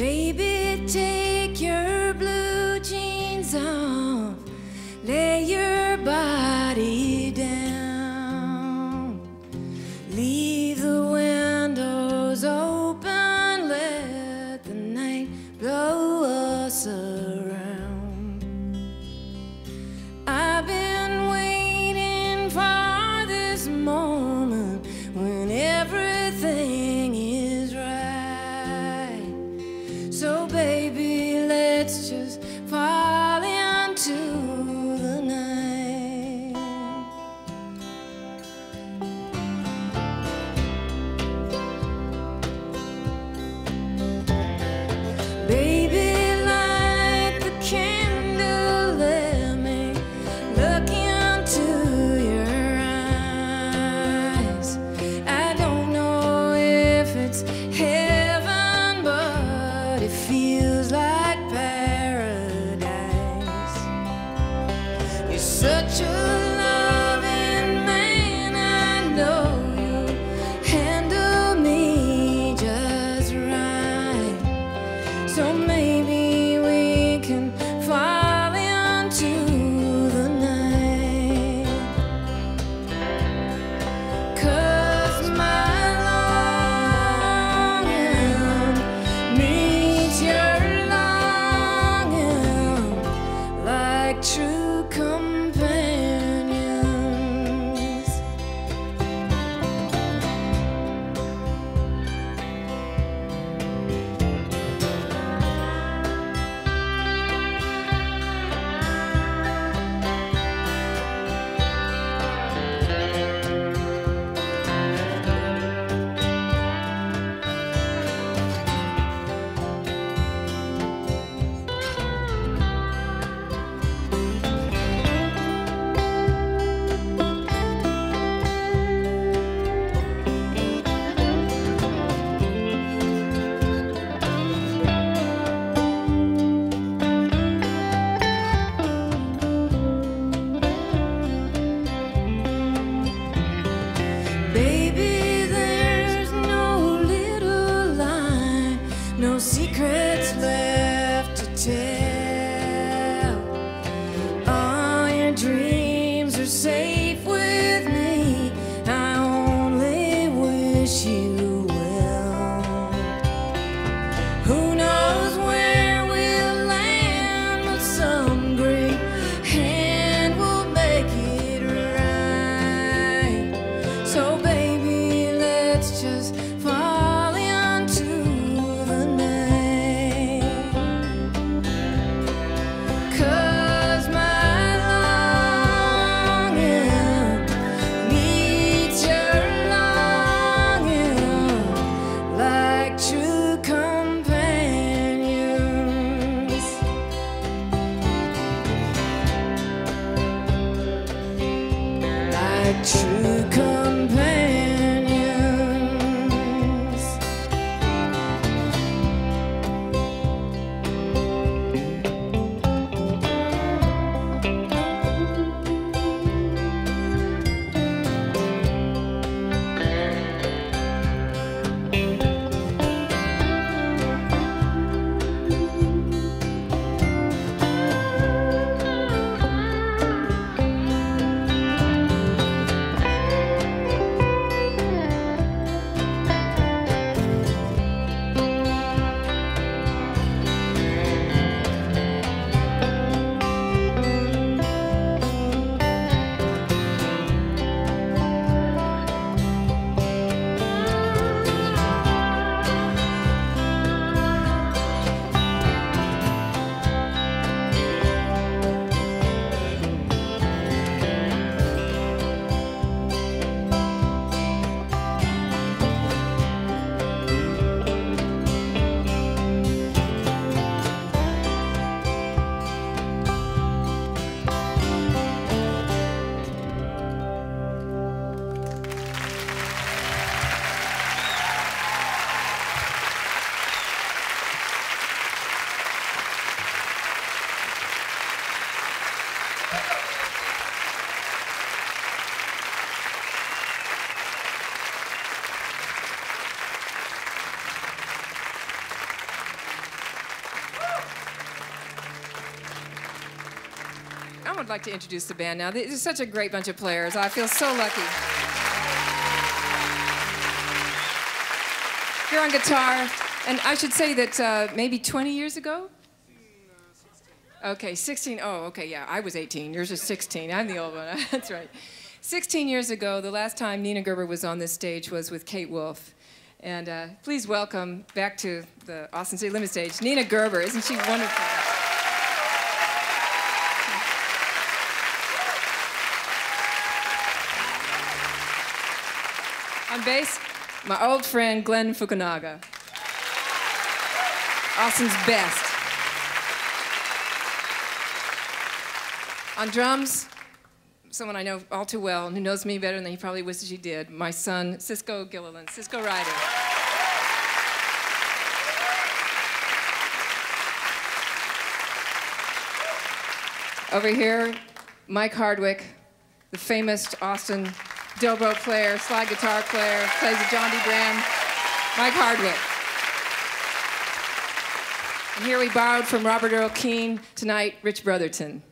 Baby, take your blue jeans off, lay your body down, leave the windows open, let the night blow us around. I've been waiting for this moment when everything is right. So baby, let's just fall into the night. Baby, light the candle, let me look into your eyes. I don't know if it's heaven, but it feels like paradise. You're such a loving man, I know you handle me just right. So maybe we can fall into the night. 'Cause my longing meets your longing like true companions. Baby, there's no little lie, no secrets left to tell. All your dreams are safe with me. I only wish you well. Who knows where we'll land, but some great hand will make it right. So baby, let's just fall into the night. would like to introduce the band now. This is such a great bunch of players. I feel so lucky. Here on guitar, and I should say that maybe 20 years ago? Okay, 16. Oh, okay, yeah, I was 18. Yours is 16. I'm the old one. That's right. 16 years ago, the last time Nina Gerber was on this stage was with Kate Wolf. And please welcome back to the Austin City Limit stage, Nina Gerber. Isn't she wonderful? On bass, my old friend Glenn Fukunaga. Austin's best. On drums, someone I know all too well and who knows me better than he probably wishes he did, my son, Cisco Gilliland, Cisco Ryder. Over here, Mike Hardwick, the famous Austin dobro player, slide guitar player, plays with John D. Graham, Mike Hardwick. And here we borrowed from Robert Earl Keen tonight, Rich Brotherton.